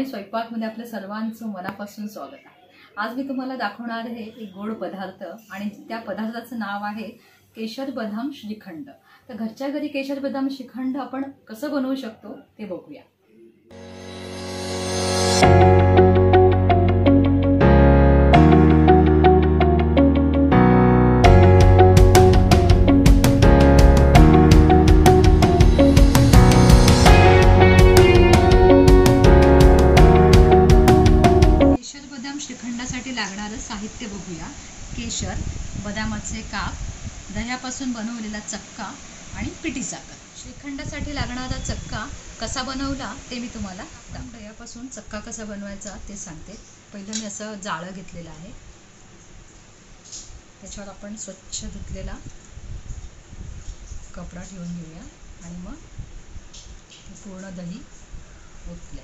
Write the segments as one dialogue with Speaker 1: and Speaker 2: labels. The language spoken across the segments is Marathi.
Speaker 1: स्वयंपाकमध्ये आपल्या सर्वांचं मनापासून स्वागत आहे। आज मी तुम्हाला दाखवणार आहे एक गोड पदार्थ आणि त्या पदार्थाचं नाव आहे केशर बदाम श्रीखंड। तर घरच्या घरी केशर बदाम श्रीखंड आपण कसं बनवू शकतो ते बघूया। श्रीखंडासाठी लागणारं साहित्य बघूया। केशर, बदामाचे काप, दह्यापासून बनवलेला चक्का आणि पिठी साखर। श्रीखंडासाठी लागणारा चक्का कसा बनवला ते मी तुम्हाला दह्यापासून चक्का कसा बनवायचा ते सांगते। पहिलं मी असं जाळं घेतलेलं आहे, त्याच्यावर आपण स्वच्छ धुतलेला कपडा ठेवून घेऊया आणि मग पूर्ण दही ओतले।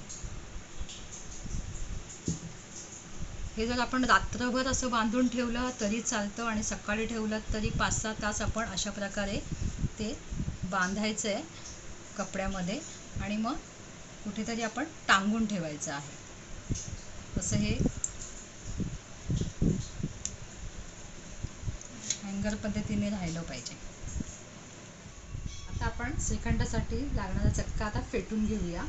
Speaker 1: हे जर आपण रात्रभर असं बांधून ठेवलं तरी चालतं आणि सकाळी ठेवलं तरी 5-6 तास आपण अशा प्रकारे ते बांधायचं आहे कपड्यामध्ये आणि मग कुठेतरी आपण टांगून ठेवायचं आहे। असं हे हँगर पद्धतीने राहिलं पाहिजे। आता आपण श्रीखंडासाठी लागणारा चक्का आता फेटून घेऊया।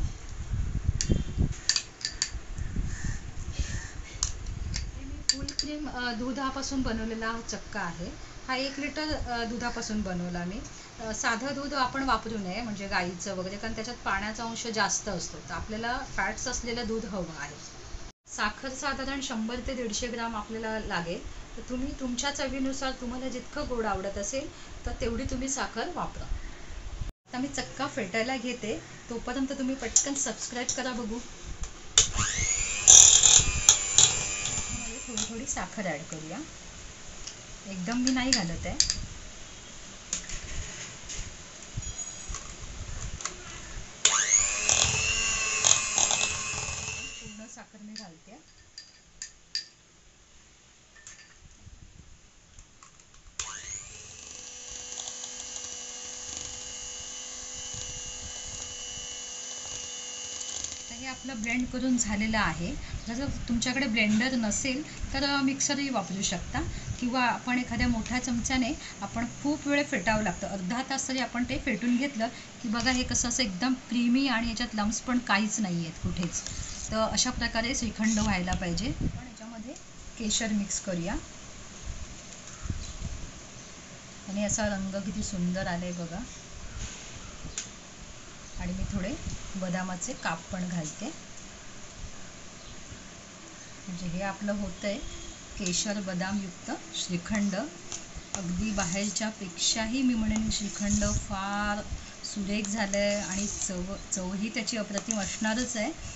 Speaker 1: फुल क्रीम दुधापासून बनवलेला चक्का आहे। हा 1 लिटर दुधापासून बनवला मी। साधं दूध आपण वापरू नये म्हणजे गाईचं वगैरे, कारण त्याच्यात पाण्याचा अंश जास्त असतो, तर आपल्याला फॅट्स असलेलं दूध हवं आहे। साखर साधारण 100 ते 150 ग्राम आपल्याला लागेल। तर तुम्ही तुमच्या चवीनुसार तुम्हाला जितकं गोड आवडत असेल तर तेवढी तुम्ही साखर वापरा। आता मी चक्का फेटायला घेते, तोपर्यंत तुम्ही पटकन सबस्क्राईब करा बघू। थोडी साखर ॲड करूया, एकदम मी नाही घालत आहे। पूर्ण साखर मी घालते। हे आपलं ब्लेंड करून झालेलं आहे। जर तुमच्याकडे ब्लेंडर नसेल तर मिक्सरही वापरू शकता, किंवा आपण एखाद्या मोठ्या चमच्याने आपण खूप वेळ फेटावं लागतं, अर्धा तास तरी आपण ते फेटून घेतलं की बघा हे कसं असं एकदम क्रीमी आणि याच्यात लम्स पण काहीच नाही आहेत कुठेच। तर अशा प्रकारे श्रीखंड व्हायला पाहिजे। आपण याच्यामध्ये केशर मिक्स करूया आणि असा रंग किती सुंदर आलाय बघा। आणि मी थोडे बदामाचे काप पण घालते, म्हणजे हे आपलं होतंय केशर बदाम युक्त श्रीखंड। अगदी बाहेरच्या पेक्षाही मी म्हणेन श्रीखंड फार सुरेख झालंय आणि चवही त्याची अप्रतिम असणारच आहे।